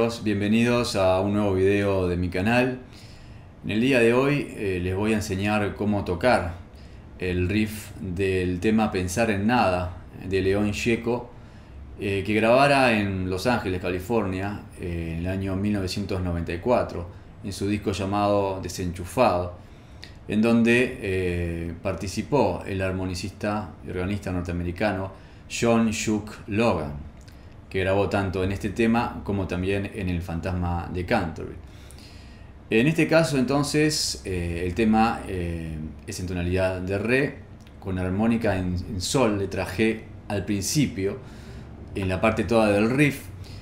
amigos, bienvenidos a un nuevo video de mi canal. En el día de hoy les voy a enseñar cómo tocar el riff del tema Pensar en Nada de León Gieco, que grabara en Los Ángeles, California, en el año 1994, en su disco llamado Desenchufado, en donde participó el armonicista y organista norteamericano John Shook Logan, que grabó tanto en este tema como también en El Fantasma de Canterbury. En este caso entonces el tema es en tonalidad de re, con armónica en sol, letra G al principio, en la parte toda del riff,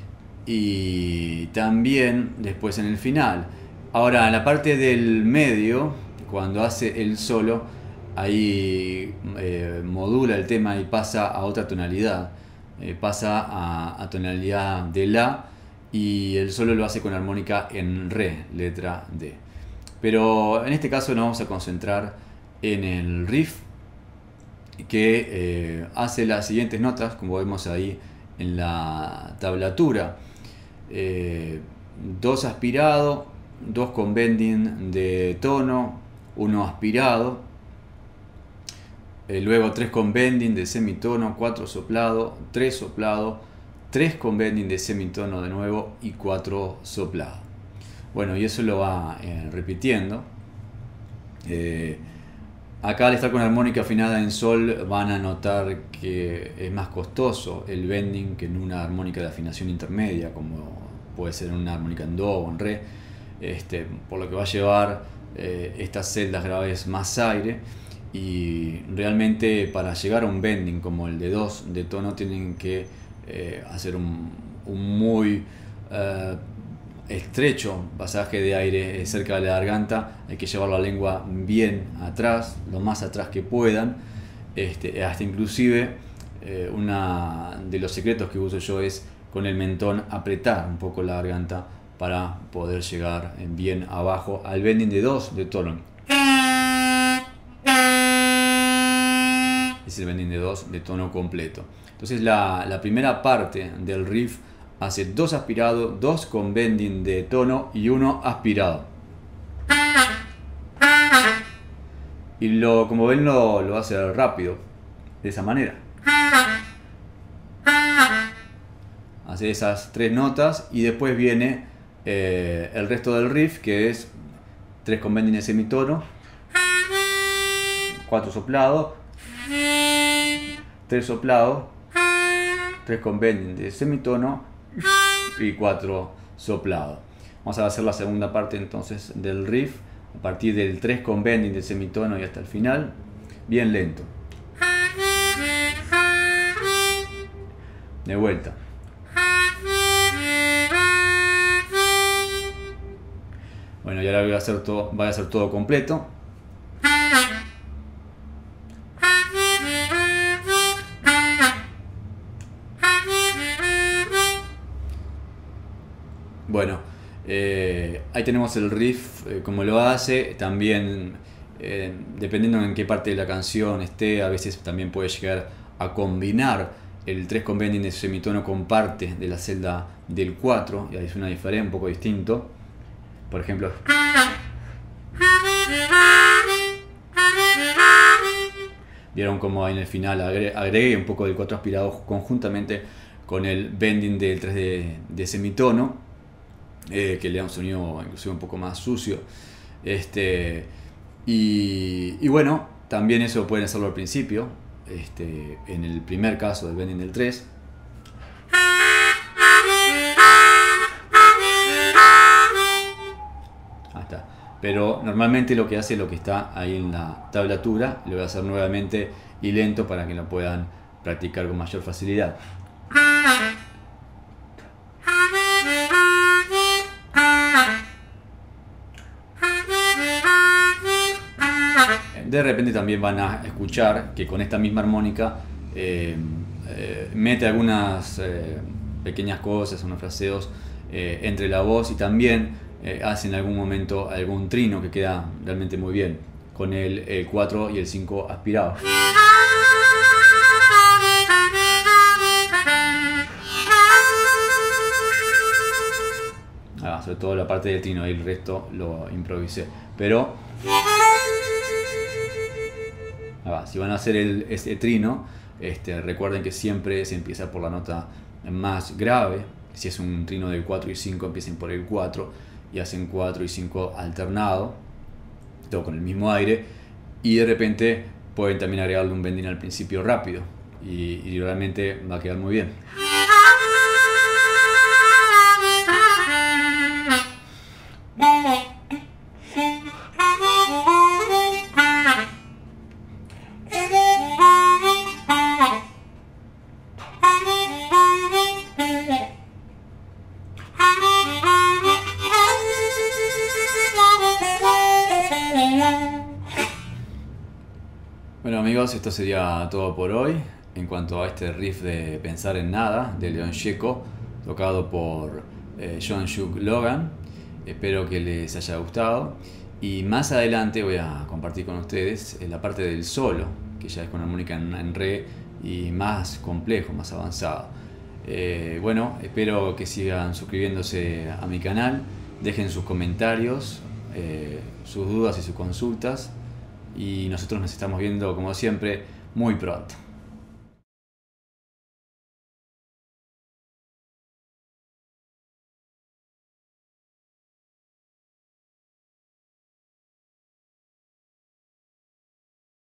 y también después en el final. Ahora, en la parte del medio, cuando hace el solo, ahí modula el tema y pasa a otra tonalidad. Pasa a tonalidad de la, y el solo lo hace con armónica en re, letra D. Pero en este caso nos vamos a concentrar en el riff, que hace las siguientes notas, como vemos ahí en la tablatura: 2 aspirado, 2 con bending de tono, 1 aspirado, luego 3 con bending de semitono, 4 soplado, 3 soplado, 3 con bending de semitono de nuevo y 4 soplado. Bueno, y eso lo va repitiendo. Acá, al estar con armónica afinada en sol, van a notar que es más costoso el bending que en una armónica de afinación intermedia, como puede ser una armónica en do o en re, por lo que va a llevar estas celdas graves más aire. Y realmente, para llegar a un bending como el de 2 de tono, tienen que hacer un muy estrecho pasaje de aire cerca de la garganta. Hay que llevar la lengua bien atrás, lo más atrás que puedan. Hasta inclusive uno de los secretos que uso yo es con el mentón apretar un poco la garganta para poder llegar bien abajo al bending de 2 de tono. Es el bending de 2 de tono completo. Entonces la primera parte del riff hace 2 aspirados, 2 con bending de tono y 1 aspirado. Y como ven, lo hace rápido, de esa manera. Hace esas 3 notas y después viene el resto del riff, que es 3 con bending de semitono, 4 soplados, 3 soplados, 3 con bending de semitono y 4 soplados. Vamos a hacer la segunda parte entonces del riff, a partir del 3 con bending de semitono y hasta el final, bien lento. De vuelta. Bueno, y ahora voy a hacer todo completo. Bueno, ahí tenemos el riff, como lo hace. También, dependiendo en qué parte de la canción esté, a veces también puede llegar a combinar el 3 con bending de semitono con parte de la celda del 4, y ahí es una diferencia, un poco distinto. Por ejemplo, vieron como en el final agregué un poco del 4 aspirado conjuntamente con el bending del 3 de semitono, que le da un sonido inclusive un poco más sucio. Y bueno, también eso pueden hacerlo al principio, en el primer caso del bending del 3. Ahí está. Pero normalmente lo que hace, lo que está ahí en la tablatura, lo voy a hacer nuevamente y lento para que lo puedan practicar con mayor facilidad. De repente también van a escuchar que con esta misma armónica mete algunas pequeñas cosas, unos fraseos entre la voz, y también hace en algún momento algún trino que queda realmente muy bien con el 4 y el 5 aspirados. Sobre todo la parte del trino, y el resto lo improvisé. Pero si van a hacer este trino, recuerden que siempre se empieza por la nota más grave. Si es un trino del 4 y 5, empiecen por el 4 y hacen 4 y 5 alternado, todo con el mismo aire, y de repente pueden también agregarle un bending al principio rápido y realmente va a quedar muy bien. Bueno amigos, esto sería todo por hoy en cuanto a este riff de Pensar en Nada de Leon Gieco, tocado por John-Shuck Logan. Espero que les haya gustado, y más adelante voy a compartir con ustedes la parte del solo, que ya es con armónica en re y más complejo, más avanzado. Bueno, espero que sigan suscribiéndose a mi canal, dejen sus comentarios, sus dudas y sus consultas, y nosotros nos estamos viendo como siempre muy pronto.